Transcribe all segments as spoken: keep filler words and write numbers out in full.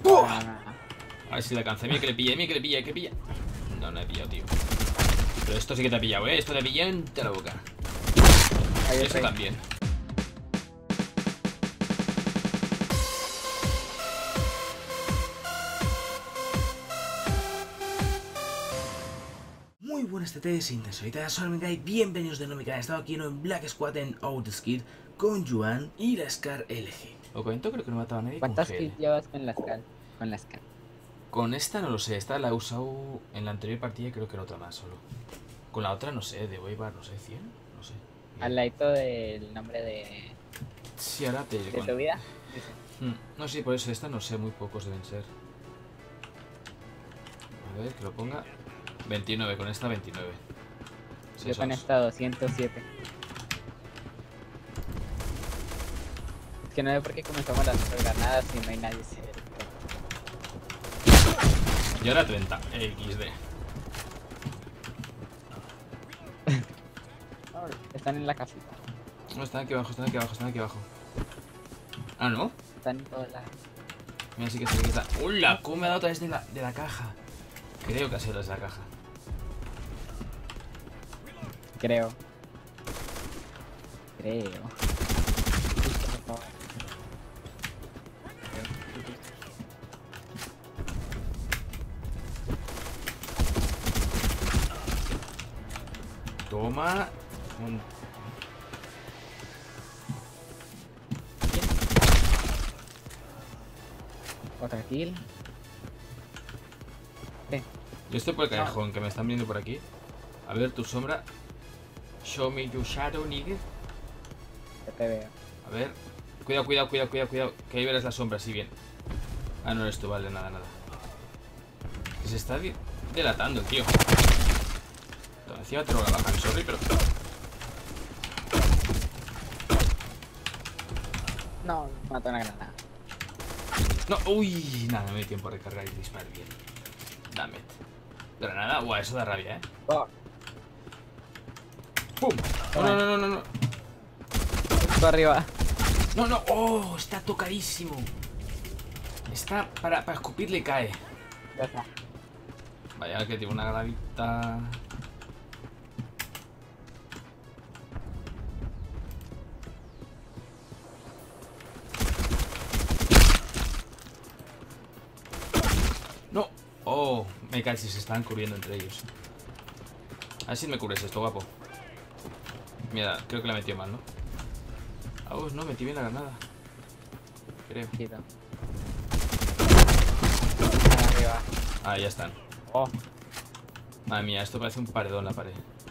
¡Buah! No, no, no. A ver si le alcanza. Mira que le pilla, mira que le pilla, que pilla. No, no he pillado, tío. Pero esto sí que te ha pillado, ¿eh? Esto te ha pillado entre la boca. Ahí Eso estoy. también. Muy buenas T Ts, Intensoritas, solamente hay bienvenidos de nuevo a mi canal. He estado aquí ¿no? en Black Squad en Outskid con Juan y la Scar L G. Lo cuento, creo que no mataba a nadie con ¿Cuántas G L. kills llevas con la Scar? Con la Scar. Con esta no lo sé, esta la he usado en la anterior partida y creo que en otra más solo. Con la otra no sé, debo llevar, no sé, cien, no sé. Al ladito del nombre de, Sí, ahora te... de bueno. tu vida. Dice. Mm, no sé, por eso esta no sé, muy pocos deben ser. A ver, que lo ponga. veintinueve, con esta veintinueve. Sí, Yo con esos. esta doscientos siete. Es que no sé por qué comenzamos las granadas y no hay nadie cerca. Y ahora treinta, equis de. Oh, están en la casita. No, están aquí abajo, están aquí abajo, están aquí abajo. Ah, ¿no? Están en todos lados. Mira, sí que se quita. ¡Hola! ¿Cómo me ha dado otra vez de la, de la caja? Creo que ha sido desde la caja. Creo. Creo. Justo, por favor. Toma. Un... Otra kill. Eh, Yo estoy por el callejón, que me están viendo por aquí. A ver tu sombra. Show me your shadow, nigga. ya te veo. A ver. Cuidado, cuidado, cuidado, cuidado, cuidado. Que ahí verás la sombra, sí, bien. Ah, no eres tú, vale, nada, nada. Que se está di- delatando, tío. No, encima tengo la baja, sorry, pero... No, mató una granada. No, uy, nada, me doy tiempo a recargar y disparar bien. Dame. Granada, guau, eso da rabia, eh. Oh, ¡Pum! No, no, no, no, no, no. justo arriba. No, no, oh, está tocadísimo. Está para, para escupirle y cae. Ya está. Vaya, que tiene una granadita. No. Oh, me cae si se están cubriendo entre ellos. A ver si me cubres esto, guapo. Mira, creo que la metió mal, ¿no? Ah, pues no, metí bien la granada. Creo. Quito. Arriba. Ah, ya están. Oh, Madre mía, esto parece un paredón la pared.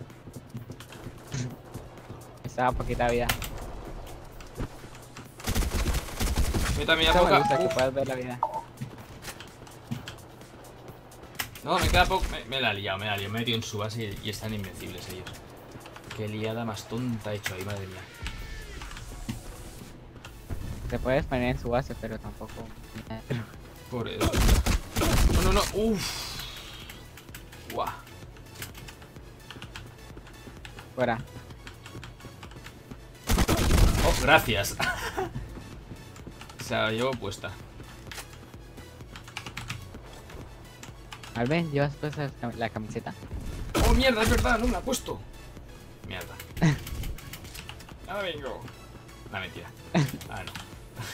estaba poquita vida. Mira también Eso a me poca. gusta, que Uf. puedas ver la vida. No, me queda poco. Me, me la he liado, me la he liado. Me he metido en su base y, y están invencibles ellos. Qué liada más tonta he hecho ahí, madre mía. Te puedes poner en su base, pero tampoco. Por eso. No, no, no. Uff. Guau. Fuera. Oh, gracias. Se la llevo puesta. Alben, ¿llevas puesta la camiseta? Oh, mierda, es verdad, no me la he puesto. Mierda. Ahora vengo. La mentira. Ah, no.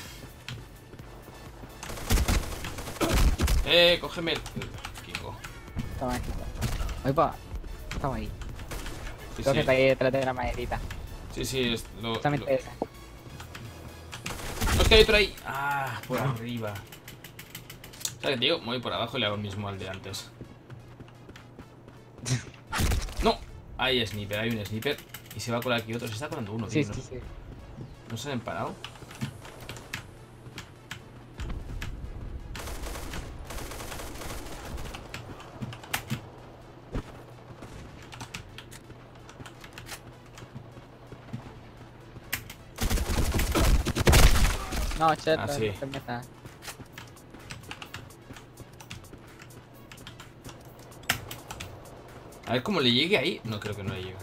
Eh, cógeme el... Kingo. Toma aquí. Voy pa. Estaba ahí. Sí, Creo que sí. está ahí detrás de la maderita. Sí, sí, es lo... Justamente lo- esa. No, es que hay otro ahí. Ah, por arriba. O sea, que te digo, me voy por abajo y le hago el mismo al de antes. No. Hay sniper, hay un sniper. Y se va a colar aquí otro. Se está colando uno, Sí, tío. sí, ¿No, sí. ¿no se han parado? No, chet, Ah, sí. no te metas. A ver cómo le llegue ahí. No creo que no le llegue.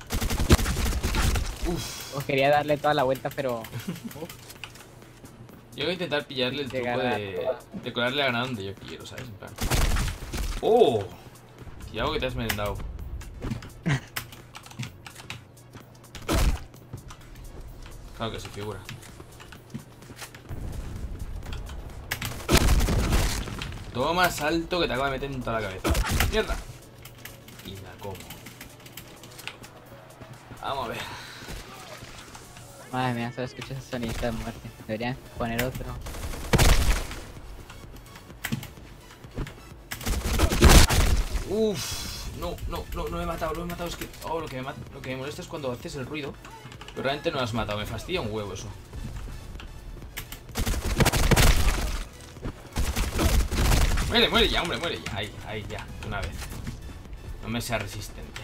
Uf. Pues quería darle toda la vuelta, pero. Uf. Yo voy a intentar pillarle el truco Llegar a- de, de colarle la granada donde yo quiero, ¿sabes? En plan. ¡Oh! Tiago, que te has merendado. Claro que sí, figura. Toma salto que te acaba de meter en toda la cabeza. ¡Mierda! Y la como. Vamos a ver. Madre mía, solo escucho ese sonido de muerte. Deberían poner otro. Uff, no, no, no, no me he matado, no me he matado. Es que, oh, lo que me, mata, lo que me molesta es cuando haces el ruido. Pero realmente no lo has matado, me fastidia un huevo eso. Muere, muere ya, hombre, muere ya. Ahí, ahí, ya, una vez. No me sea resistente.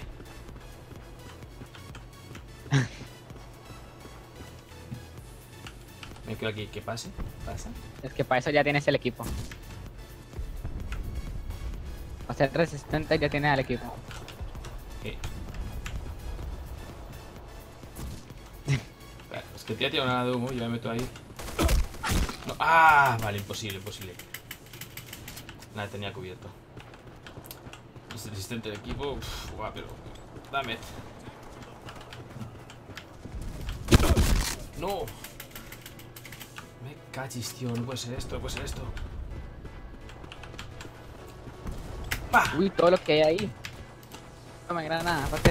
Me quedo aquí, que pase, pasa. Es que para eso ya tienes el equipo. O sea, resistente ya tienes el equipo. ¿Qué? Vale, es que el tío tiene una de humo, yo me meto ahí. No. ¡Ah! Vale, imposible, imposible. Nada, tenía cubierto. Es resistente el equipo. Uf, guau, pero. Dame. No. Me cachis, tío. No puede ser esto, no puede ser esto. ¡Pah! Uy, todo lo que hay ahí. No me granada, aparte.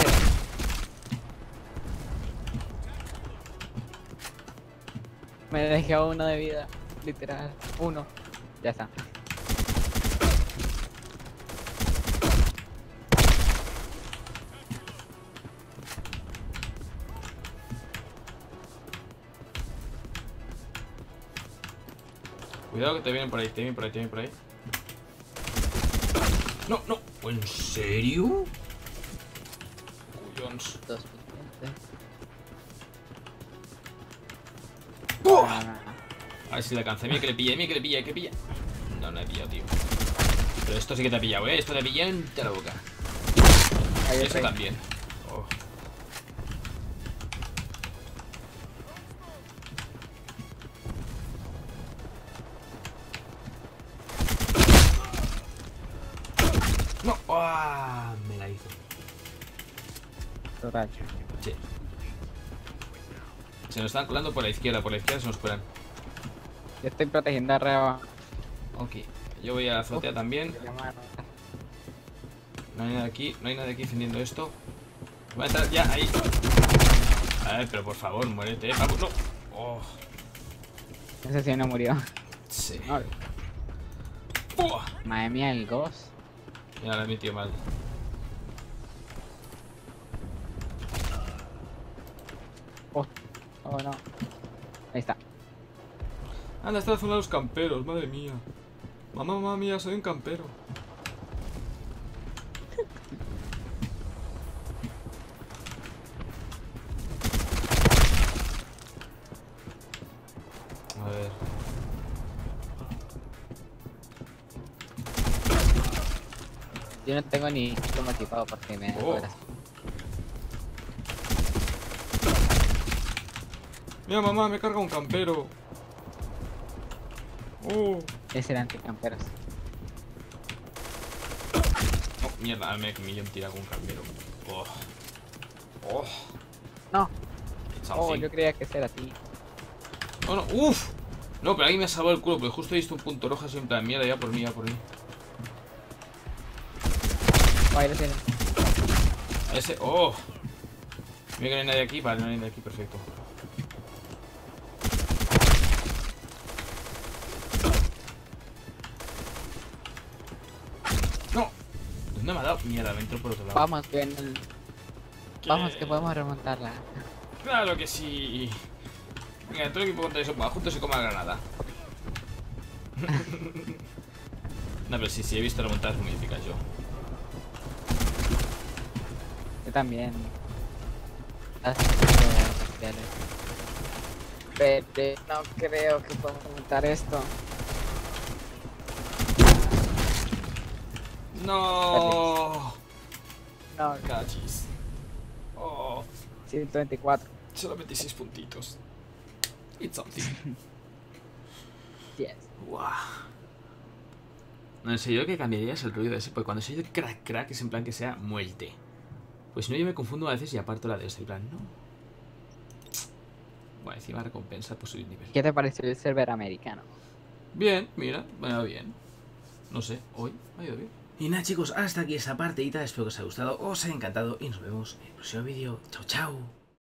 Me dejé a uno de vida. Literal. Uno. Ya está. Cuidado que te vienen por ahí, te vienen por ahí, te vienen por ahí. No, no. ¿En serio? Cuyons. Dos. ¡Buah! No, no, no. A ver si le alcancé. Mira que le pilla, mira que le pilla, que pilla. No, no he pillado, tío. Pero esto sí que te ha pillado, ¿eh? Esto te pilla entre la boca. Ahí Eso está. también. Oh. No. ¡Ah! Me la hizo. Total. Sí. Se nos están colando por la izquierda, por la izquierda se nos cuelan. Yo estoy protegiendo arriba. Ok. Yo voy a la azotea también. Llamaron. No hay nada aquí, no hay nada aquí defendiendo esto. Voy a entrar ya, ahí. A ver, pero por favor, muérete, eh, papu. No. Oh, Ese sí no murió. sí. No. Buah. Madre mía, el Ghost. Ya la he metido mal. Oh, oh no. Ahí está. Anda, está la zona de los camperos, madre mía. Mamá, mamá mía, soy un campero. A ver. Yo no tengo ni como equipado porque me da Oh. horas. Mira, mamá, me carga un campero. Oh. Ese era anticamperos. Oh, mierda, me he millón tirado con un campero. Oh. Oh. No. It's Oh, something. yo creía que ese era a ti. Oh, no, uff. No, pero ahí me ha salvado el culo, porque justo he visto un punto rojo así en plan, mierda, ya por mí, ya por mí. Oh, ahí lo tienen. Ese, oh. Mira que no hay nadie aquí, vale, no hay nadie aquí, perfecto. No. ¿Dónde me ha dado? Mierda, me entró por otro lado. Vamos, que en el... Vamos, que podemos remontarla. Claro que sí. Venga, todo el equipo contra eso, juntos se coma la granada. No, pero sí, sí, he visto remontadas muy épicas yo. Yo también. Así que... Pero no creo que podamos remontar esto. No. No, Cachis. Oh. ciento veinticuatro. Solo veintiséis puntitos. It's something. Yes. Guau. No sé, yo que cambiarías el ruido de ese, porque cuando se oye crack crack es en plan que sea muerte. Pues si no, yo me confundo a veces y aparto la de este, en plan, no. Bueno, encima recompensa por subir nivel. ¿Qué te pareció el server americano? Bien, mira, me va bien. No sé, hoy me ha ido bien. Y nada, chicos, hasta aquí esta partidita. Espero que os haya gustado, os haya encantado y nos vemos en el próximo vídeo. Chao, chao.